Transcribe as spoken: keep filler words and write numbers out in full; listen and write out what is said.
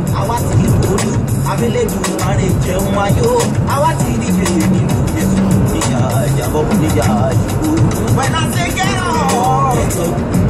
àwa ti rí olú abẹ́lẹ́dùn àrẹ jẹun ayọ̀ àwa ti rí bèrè nínú Jésù níyà ìjàbọ̀ níyà ìbò. When I say get up,